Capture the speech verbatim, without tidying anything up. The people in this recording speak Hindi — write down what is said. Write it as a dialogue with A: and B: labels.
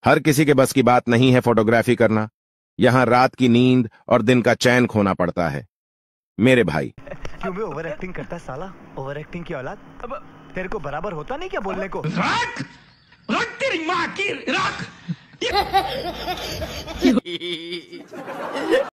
A: हर किसी के बस की बात नहीं है फोटोग्राफी करना। यहाँ रात की नींद और दिन का चैन खोना पड़ता है मेरे भाई।
B: क्यों बे ओवर एक्टिंग करता है साला? ओवर एक्टिंग की औलाद। अब तेरे को बराबर होता नहीं क्या बोलने को?
C: रख रख तेरी माँ की रख